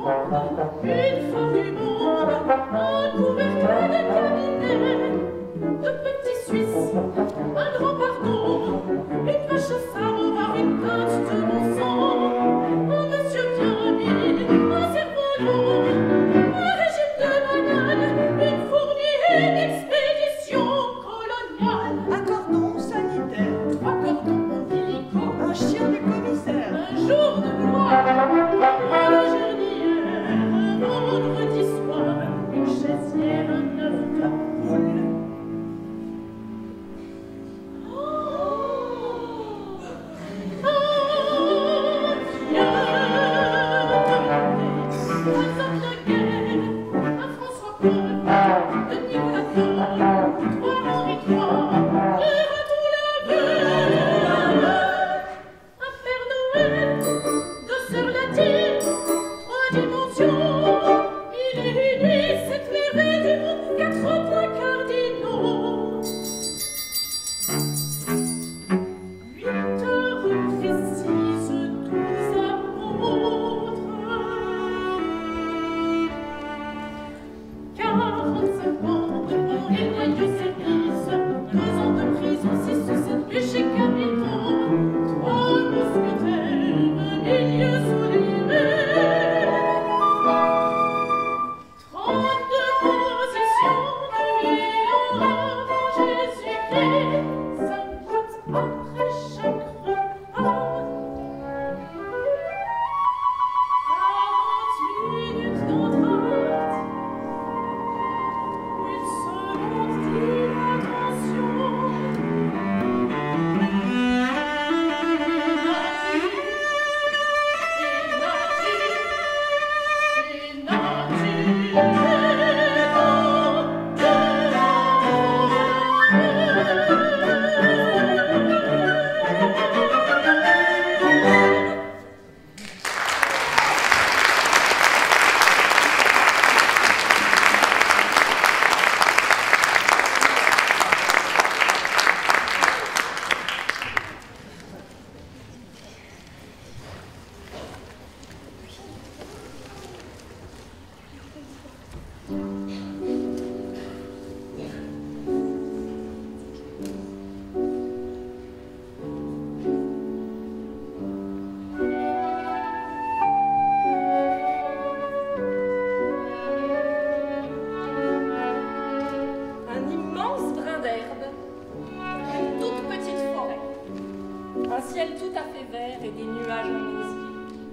Une fin du monde, un couvercle de cabinet, de petits Suisses, un grand pardon, une vache samovar, une pinte de bon sang, un monsieur bien mis, un cerveau long, un régime de bananes, une fournie, une expédition coloniale, un cordon sanitaire, 3 cordons ombilicaux, un chien du commissaire, un jour de gloire, un jardinière, un vendredi soir, une chaisière, un œuf de poule. Un ciel tout à fait vert et des nuages en osier.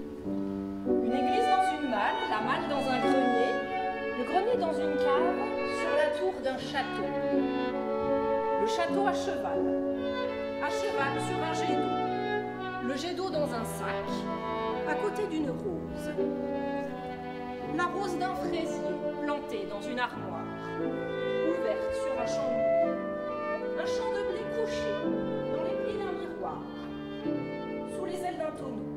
Une église dans une malle, la malle dans un grenier, le grenier dans une cave, sur la tour d'un château. Le château à cheval sur un jet d'eau. Le jet d'eau dans un sac, à côté d'une rose. La rose d'un fraisier, plantée dans une armoire, ouverte sur un champ de blé. Un champ de blé couché dans les plis d'un miroir, sous les ailes d'un tonneau.